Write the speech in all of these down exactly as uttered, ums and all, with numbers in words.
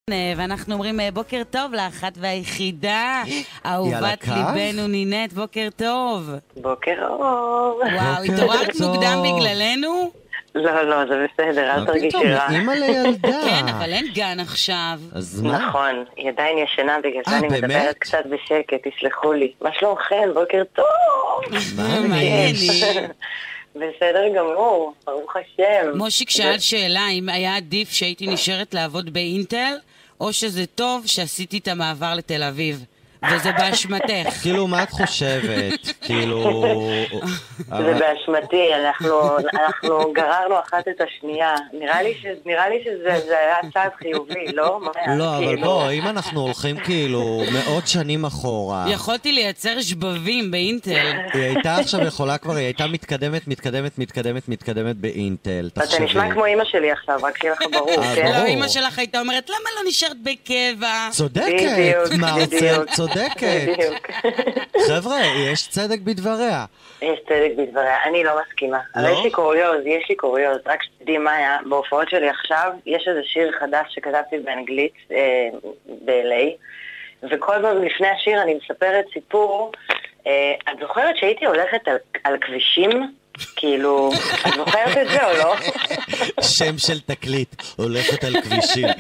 ואנחנו אומרים בוקר טוב לאחת והיחידה, אהובת ליבנו נינת, בוקר טוב. בוקר אור. וואו, התעוררת מוקדם בגללנו? לא, לא, זה בסדר, אל תרגישי רע. אימא לילדה. כן, אבל אין גן עכשיו. אז מה? נכון, היא עדיין ישנה, בגלל זה אה, אני באמת? מדברת קצת בשקט, תסלחו לי. מה שלומכם? בוקר טוב. מה יש? בסדר גמור, ברוך השם. מושיק שאל שאלה, אם היה עדיף שהייתי נשארת לעבוד באינטל, או שזה טוב שעשיתי את המעבר לתל אביב, וזה באשמתך. כאילו, מה את חושבת? כאילו... זה באשמתי, אנחנו, אנחנו גררנו אחת את השנייה. נראה לי, ש, נראה לי שזה זה היה צעד חיובי, לא? לא, אבל כאילו... בוא, אם אנחנו הולכים כאילו מאות שנים אחורה... יכולתי לייצר שבבים באינטל. היא הייתה עכשיו יכולה כבר, היא הייתה מתקדמת, מתקדמת, מתקדמת, מתקדמת באינטל. אתה נשמע כמו אמא שלי עכשיו, רק שיהיה לך ברור, כן? לא, אמא שלך הייתה אומרת, למה לא נשארת בקבע? צודקת, מרצל, צודקת. בדיוק. חבר'ה, יש צדק בדבריה. יש צדק בדבריה, אני לא מסכימה. אבל יש לי קוריוז, יש לי קוריוז. רק שתדעי מה היה, בהופעות שלי עכשיו, יש איזה שיר חדש שכתבתי באנגלית ב-אל איי, וכל פעם לפני השיר אני מספרת סיפור. את זוכרת שהייתי הולכת על כבישים? כאילו, את זוכרת את זה או לא? שם של תקליט, הולכת על כבישים.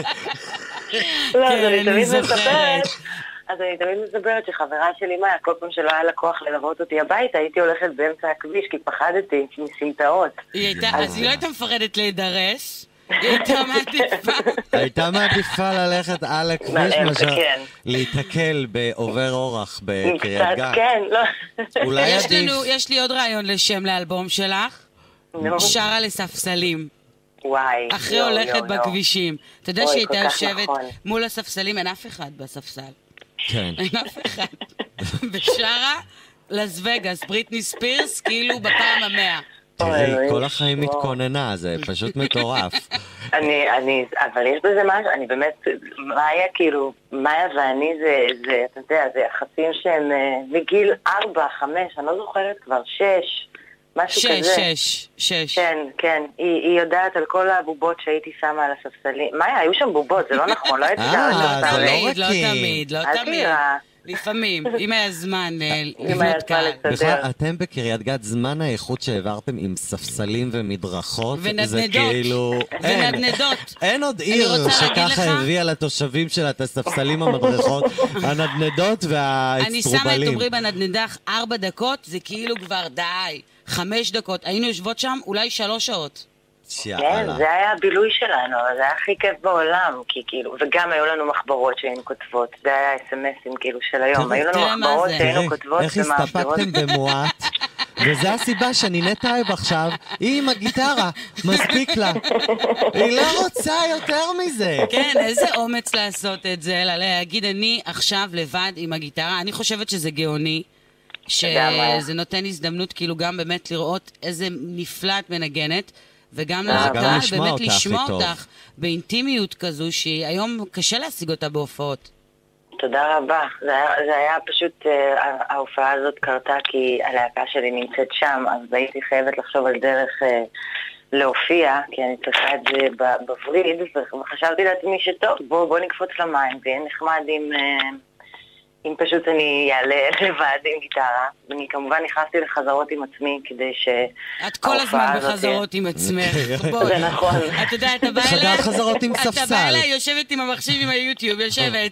לא, אז אני תמיד מספרת. אז אני תמיד מספרת שחברה שלי מאיה, כל פעם שלא היה לה כוח ללוות אותי הביתה, הייתי הולכת באמצע הכביש, כי פחדתי מסמטאות. אז היא לא הייתה מפחדת להידרס, היא הייתה מעדיפה. הייתה מעדיפה ללכת על הכביש, מאשר להתקל בעובר אורח בקריית גת. כן, לא. אולי עדיף. יש לי עוד רעיון לשם לאלבום שלך, שרה לספסלים. וואי. אחרי הולכת בכבישים. אתה יודע שהיא הייתה יושבת מול הספסלים, אין אף אחד בספסל. כן. אין אף אחד. ושרה לס וגאס, בריטני ספירס, כאילו בפעם המאה. תראי, כל החיים מתכוננה, זה פשוט מטורף. אני, אני, אבל יש בזה משהו, אני באמת, מאיה כאילו, מאיה ואני זה, זה, אתה יודע, זה יחסים שהם מגיל ארבע, חמש, אני לא זוכרת כבר, שש. משהו שש, כזה. שש, שש. כן, כן. היא, היא יודעת על כל הבובות שהייתי שמה על הספסלים. מאיה, היו שם בובות, זה לא נכון, לא הייתי אה, לא זה לא תמיד, לא רק היא. תמיד, לא אל תמיד. תיראה. לפעמים, אם היה זמן אה, אם היה לבנות זמן קהל. לסדר. בכלל, אתם בקריית גת, זמן האיכות שהעברתם עם ספסלים ומדרכות, זה ונדנדות. כאילו... אין. ונדנדות. אין עוד אני עיר רוצה להגיד לך- שככה הביאה לתושבים שלה את הספסלים המדרכות, הנדנדות אני שמה את והאצטרובלים. עומרי בנדנדך ארבע דקות, זה כאילו כבר די. חמש דקות. היינו יושבות שם אולי שלוש שעות. כן, יאללה. זה היה הבילוי שלנו, אבל זה היה הכי כיף בעולם, כי כאילו, וגם היו לנו מחברות שהיינו כותבות, זה היה אס אם אסים כאילו של היום, תראי, היו לנו תראה מה מחברות זה. שהיינו תראי, כותבות איך ומעבירות. הסתפקתם במועט, וזה הסיבה שנינת טייב עכשיו, היא עם הגיטרה, מספיק לה. היא לא רוצה יותר מזה. כן, איזה אומץ לעשות את זה, להגיד אני עכשיו לבד עם הגיטרה. אני חושבת שזה גאוני, שזה נותן הזדמנות כאילו גם באמת לראות איזה נפלא את מנגנת, וגם גם לקהל לשמוע באמת אותך לשמוע הכי טוב. אותך באינטימיות כזו, שהיום קשה להשיג אותה בהופעות. תודה רבה. זה היה, זה היה פשוט, אה, ההופעה הזאת קרתה כי הלהקה שלי נמצאת שם, אז הייתי חייבת לחשוב על דרך אה, להופיע, כי אני צריכה את זה ב- בווריד, וחשבתי לעצמי שטוב, בוא, בוא נקפוץ למים, ויהיה נחמד אם, אה, אם פשוט אני אעלה לבד עם גיטרה. אני כמובן נכנסתי לחזרות עם עצמי כדי שההופעה את כל הזמן הזאת- בחזרות עם עצמך. זה נכון. אתה יודע, אתה בא חדר אליי... חזרות עם אתה ספסל. בא אליי, יושבת עם המחשיב עם היוטיוב, יושבת.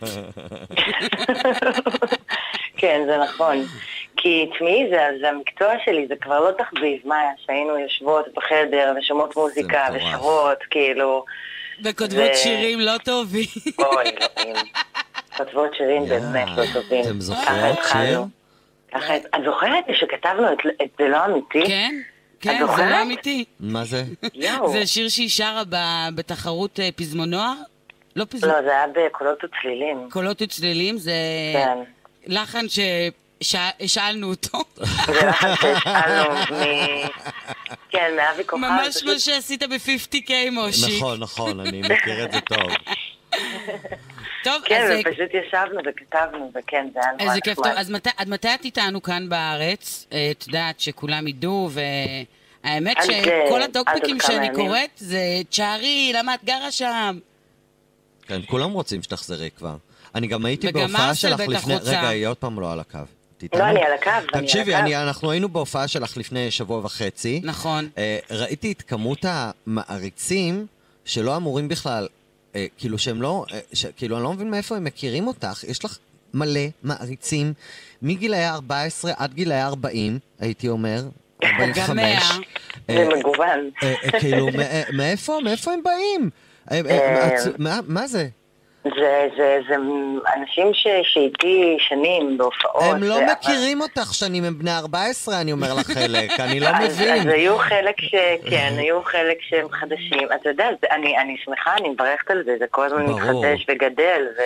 כן, זה נכון. כי תשמעי, זה, זה המקצוע שלי, זה כבר לא תחביב, מאיה, שהיינו יושבות בחדר ושומעות מוזיקה מטורף. ושרות, כאילו... וכותבות זה- שירים לא טובים. אוי, אלוהים. כותבות שירים באמת לא טובים. אתם זוכרות ככה התחלנו. שיר? ככה, את זוכרת שכתבנו את, את זה לא אמיתי? כן? כן, זוכרת? זה לא אמיתי. מה זה? יואו. זה שיר שהיא שרה ב- בתחרות אה, פזמון נוער? לא פזמון, לא, זה היה בקולות וצלילים. קולות וצלילים, זה כן. לחן שהשאלנו אותו. זה לחץ שהשאלנו מ... כן, מאבי כוכב. ממש פשוט- מה שעשית ב-חמישים קיי מושיק. נכון, נכון, אני מכיר את זה טוב. טוב, כן, אז... ופשוט ישבנו וכתבנו, וכן, זה היה נורא איזה כיף. טוב, נחמד. אז מתי- עד מתי את איתנו כאן בארץ? אה, את יודעת שכולם ידעו, והאמת עד, שכל אה, עד הטוקבקים עוד כמה שאני ימים. קוראת זה תשארי, למה את גרה שם? כן, כולם רוצים שתחזרי כבר. אני גם הייתי וגם בהופעה מרסל שלך בטח לפני... רוצה. רגע, היא עוד פעם לא על הקו. לא, אני על הקו, אני על תקשיבי, הקו. אני, אנחנו היינו בהופעה שלך לפני שבוע וחצי. נכון. אה, ראיתי את כמות המעריצים שלא אמורים בכלל, אה, כאילו שהם לא, אה, ש, כאילו אני לא מבין מאיפה הם מכירים אותך. יש לך מלא מעריצים מגילאי ארבע עשרה עד גילאי ארבעים, הייתי אומר. ארבעים וחמש. גם מאה. זה מגוון. אה, אה, כאילו, מא- מאיפה, מאיפה הם באים? אה, אה, עצו- מה- מה זה? זה, זה, זה אנשים ש, שאיתי שנים בהופעות. הם לא ו- מכירים אותך שנים, הם בני ארבע עשרה, אני אומר לך חלק, אני לא אז, מבין. אז היו חלק ש... כן, היו חלק שהם חדשים. אתה יודע, זה, אני, אני שמחה, אני מברכת על זה, זה כל הזמן ברור. מתחדש וגדל, ו...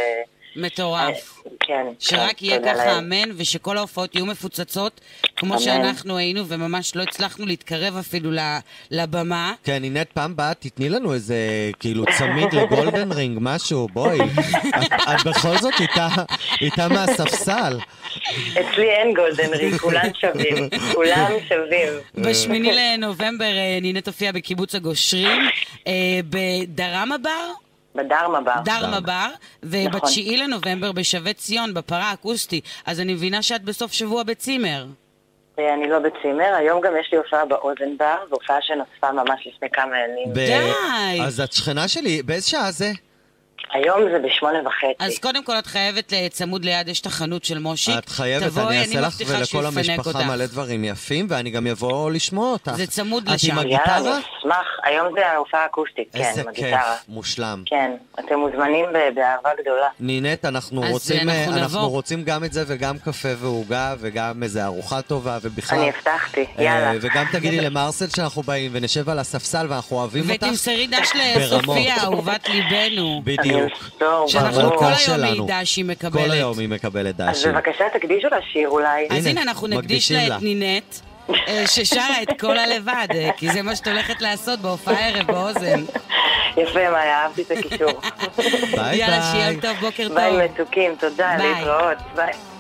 מטורף. כן. שרק כן, יהיה תודה ככה לאל. אמן, ושכל ההופעות יהיו מפוצצות, כמו אמן. שאנחנו היינו, וממש לא הצלחנו להתקרב אפילו ל- לבמה. כן, הנה פעם באה, תתני לנו איזה, כאילו, צמיד לגולדן רינג, משהו, בואי. את, את בכל זאת איתה, איתה מהספסל. אצלי אין גולדן ריג, כולם שווים, כולם שווים. בשמיני לנובמבר אה, נינת הופיעה בקיבוץ הגושרים, אה, בדרמה בר, בדרמה בר. דרמה בר, נכון. ובתשיעי לנובמבר בשווה ציון, בפרה האקוסטי. אז אני מבינה שאת בסוף שבוע בצימר. אני לא בצימר, היום גם יש לי הופעה באוזן בר, והופעה שנוספה ממש לפני כמה ימים. ב- די. אז את שכנה שלי, באיזה שעה זה? היום זה בשמונה וחצי. אז קודם כל את חייבת לצמוד ליד, יש את החנות של מושיק. את חייבת, תבואי, אני אעשה לך מבטיחה ולכל שהוא יפנק המשפחה אותך. מלא דברים יפים, ואני גם אבוא לשמוע אותך. זה צמוד את לשם. עם יאללה, הגיטרה? אני אשמח. היום זה ההופעה האקוסטית, כן, איזה עם כיף, הגיטרה. מושלם. כן, אתם מוזמנים ב- באהבה גדולה. נינת, אנחנו אז רוצים, אנחנו אנחנו נבוא. רוצים גם את זה וגם קפה ועוגה וגם איזה ארוחה טובה ובכלל. אני הבטחתי, אה, יאללה. וגם תגידי למרסל שאנחנו באים ונשב על הספסל ואנחנו אוהבים אותך. ותמסרי דש ברמות. לסופיה, אהובת ליבנו. בדיוק. אני אמסור, שאנחנו ברור. כל היום שלנו. מידע שהיא מקבלת. כל היום היא מקבלת אז דשי. בבקשה תקדישו לשיר אולי. אז הנה, הנה, אנחנו נקדיש מקדישים לה לה. את נינת, אה, ששרה את כל הלבד, אה, כי זה מה שאת הולכת לעשות בהופעה ערב באוזן. יפה, מאיה, אהבתי את הקישור. ביי יאללה, ביי. שיהיה טוב, בוקר טוב. ביי מתוקים, תודה, ביי. להתראות. ביי.